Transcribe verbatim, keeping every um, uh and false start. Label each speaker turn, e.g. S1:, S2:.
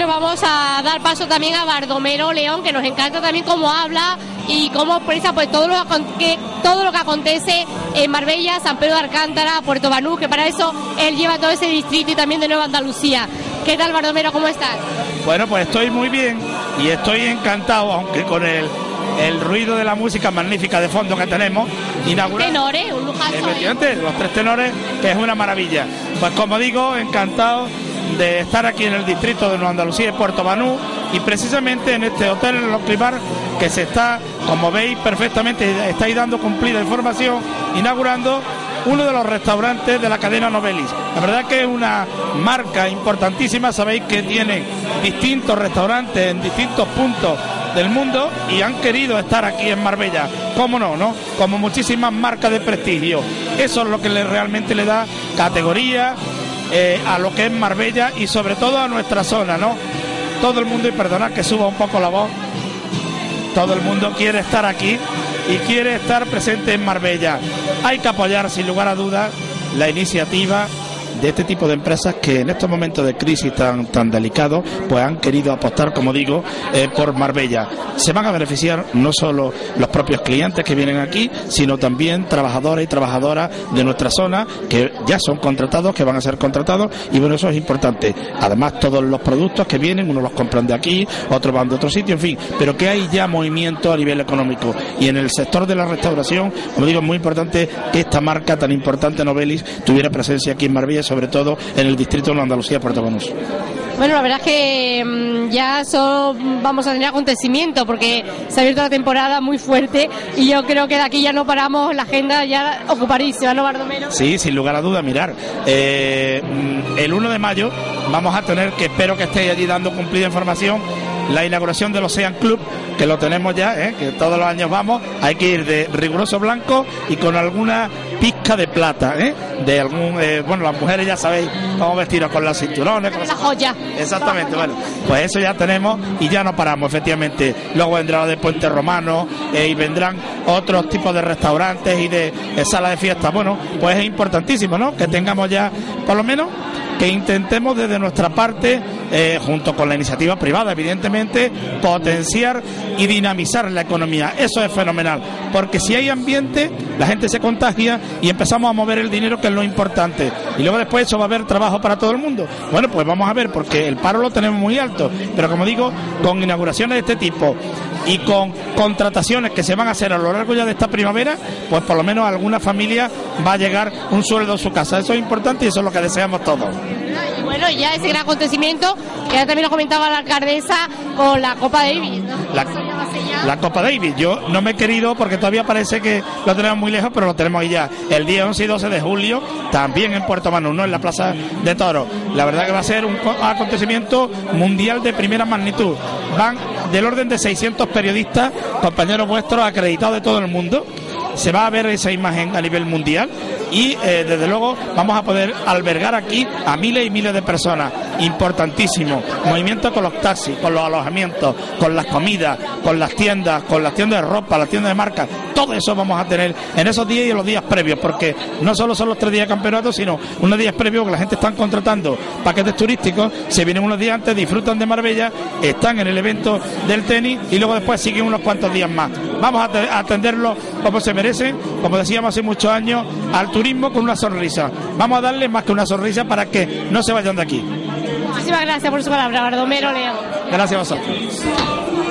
S1: Bueno, vamos a dar paso también a Bardomero León, que nos encanta también cómo habla y cómo expresa pues todo lo que todo lo que acontece en Marbella, San Pedro de Alcántara, Puerto Banús, que para eso él lleva todo ese distrito y también de Nueva Andalucía. ¿Qué tal, Bardomero? ¿Cómo estás?
S2: Bueno, pues estoy muy bien y estoy encantado, aunque con el, el ruido de la música magnífica de fondo que tenemos. Inaugura...
S1: Tenores, un lujazo.
S2: Efectivamente, los tres tenores, que es una maravilla. Pues como digo, encantado de estar aquí en el distrito de Nueva Andalucía y Puerto Banús, y precisamente en este hotel, en el Oclivar, que se está, como veis perfectamente, estáis dando cumplida información, inaugurando uno de los restaurantes de la cadena Novelis. La verdad que es una marca importantísima, sabéis que tiene distintos restaurantes en distintos puntos del mundo y han querido estar aquí en Marbella, cómo no, ¿no? Como muchísimas marcas de prestigio. Eso es lo que le, realmente le da categoría eh, a lo que es Marbella y sobre todo a nuestra zona, ¿no? Todo el mundo, y perdonad que suba un poco la voz, todo el mundo quiere estar aquí y quiere estar presente en Marbella. Hay que apoyar sin lugar a dudas la iniciativa de este tipo de empresas que en estos momentos de crisis tan tan delicados pues han querido apostar, como digo, eh, por Marbella. Se van a beneficiar no solo los propios clientes que vienen aquí, sino también trabajadores y trabajadoras de nuestra zona que ya son contratados, que van a ser contratados, y bueno, eso es importante. Además, todos los productos que vienen, unos los compran de aquí, otros van de otro sitio, en fin, pero que hay ya movimiento a nivel económico. Y en el sector de la restauración, como digo, es muy importante que esta marca tan importante, Novelis, tuviera presencia aquí en Marbella, sobre todo en el distrito de la Andalucía, Puerto Banús.
S1: Bueno, la verdad es que mmm, ya son, vamos a tener acontecimiento porque se ha abierto la temporada muy fuerte y yo creo que de aquí ya no paramos, la agenda ya ocupadísima, ¿no, Bardomero?
S2: Sí, sin lugar a duda, mirar, eh, el uno de mayo vamos a tener, que espero que estéis allí dando cumplida información, la inauguración del Ocean Club, que lo tenemos ya, ¿eh? Que todos los años vamos, hay que ir de riguroso blanco y con alguna pizca de plata, ¿eh? De algún, eh, bueno, las mujeres ya sabéis cómo vestiros con los cinturones, con
S1: la joya.
S2: Exactamente, bueno, pues eso ya tenemos y ya no paramos, efectivamente. Luego vendrá lo de Puente Romano eh, y vendrán otros tipos de restaurantes y de, de salas de fiesta. Bueno, pues es importantísimo, ¿no? Que tengamos ya, por lo menos, que intentemos desde nuestra parte, eh, junto con la iniciativa privada, evidentemente, potenciar y dinamizar la economía. Eso es fenomenal, porque si hay ambiente, la gente se contagia y empezamos a mover el dinero, que es lo importante. Y luego después eso va a haber trabajo para todo el mundo. Bueno, pues vamos a ver, porque el paro lo tenemos muy alto, pero como digo, con inauguraciones de este tipo y con contrataciones que se van a hacer a lo largo ya de esta primavera, pues por lo menos a alguna familia va a llegar un sueldo a su casa. Eso es importante y eso es lo que deseamos todos.
S1: Y bueno, ya ese gran acontecimiento, que ya también lo comentaba la alcaldesa, con la Copa Davis, ¿no?
S2: La, la Copa Davis, yo no me he querido porque todavía parece que lo tenemos muy lejos, pero lo tenemos ahí ya. El día once y doce de julio, también en Puerto Banús, ¿no? En la Plaza de Toros. La verdad que va a ser un acontecimiento mundial de primera magnitud. Van del orden de seiscientos periodistas, compañeros vuestros, acreditados de todo el mundo. Se va a ver esa imagen a nivel mundial y eh, desde luego vamos a poder albergar aquí a miles y miles de personas. Importantísimo movimiento con los taxis, con los alojamientos, con las comidas, con las tiendas, con las tiendas de ropa, las tiendas de marca. Todo eso vamos a tener en esos días y en los días previos, porque no solo son los tres días de campeonato, sino unos días previos que la gente está contratando paquetes turísticos, se vienen unos días antes, disfrutan de Marbella, están en el evento del tenis y luego después siguen unos cuantos días más. Vamos a atenderlo como se merecen, como decíamos hace muchos años, al turismo con una sonrisa. Vamos a darle más que una sonrisa para que no se vayan de aquí.
S1: Muchísimas gracias por su palabra, Bardomero León.
S2: Gracias a vosotros.